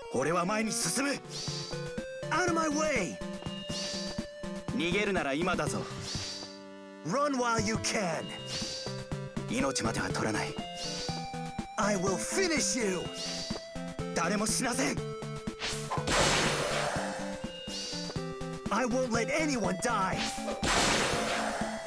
俺は前に進む。 Out of my way。 逃げるなら今だぞ。 Run while you can。 命までは取らない。 I will finish you。 誰も死なせん。 I won't let anyone die。